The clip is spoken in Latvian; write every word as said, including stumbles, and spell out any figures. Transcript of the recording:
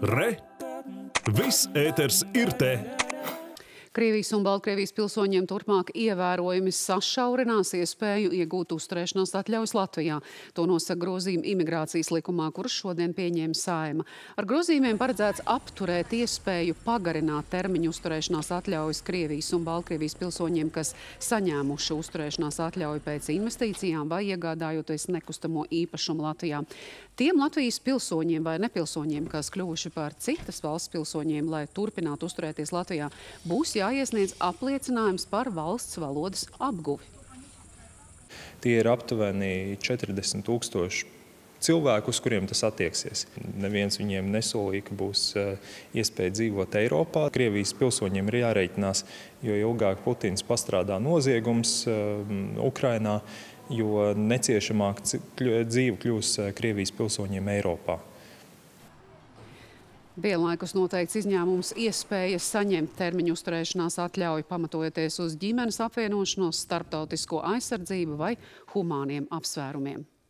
Re! Viss ēters ir te! Krievijas un Baltkrievijas pilsoņiem turpmāk ievērojami sašaurinās iespēju iegūt uzturēšanās atļaujas Latvijā. To nosaka grozījumi imigrācijas likumā, kurus šodien pieņēma Saeima. Ar grozījumiem paredzēts apturēt iespēju pagarināt termiņu uzturēšanās atļaujas Krievijas un Baltkrievijas pilsoņiem, kas saņēmuši uzturēšanās atļauju pēc investīcijām vai iegādājoties nekustamo īpašumu Latvijā. Tiem Latvijas pilsoņiem vai nepilsoņiem, kas kļuvuši par citas valsts pilsoņiem, lai turpinātu uzturēties Latvijā, būs jāiesniedz apliecinājums par valsts valodas apguvi. Tie ir aptuveni četrdesmit tūkstoši cilvēku, uz kuriem tas attieksies. Neviens viņiem nesolīja, ka būs iespēja dzīvot Eiropā. Krievijas pilsoņiem ir jārēķinās, jo ilgāk Putins pastrādā noziegums Ukrainā, jo neciešamāk dzīve kļūs Krievijas pilsoņiem Eiropā. Vienlaikus noteikts izņēmums iespējas saņemt termiņu uzturēšanās atļauju, pamatojoties uz ģimenes apvienošanos, starptautisko aizsardzību vai humāniem apsvērumiem.